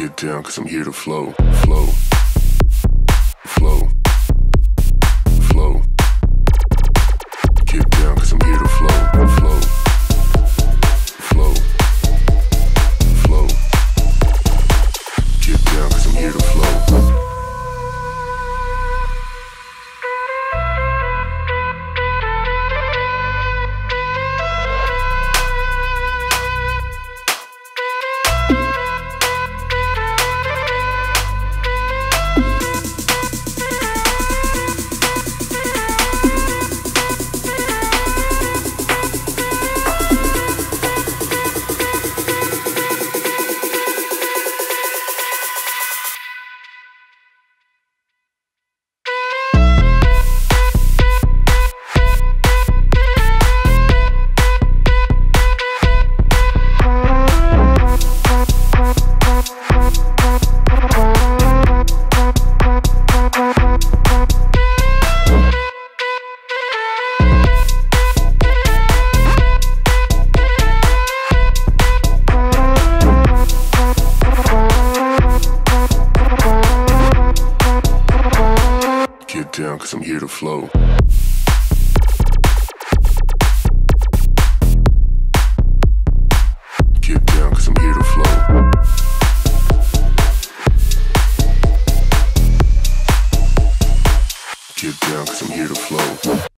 Get down, cause I'm here to flow, flow, flow, flow. Get down, cause I'm here to flow, flow, flow, flow. Get down, cause I'm here to flow. Get down, cause I'm here to flow.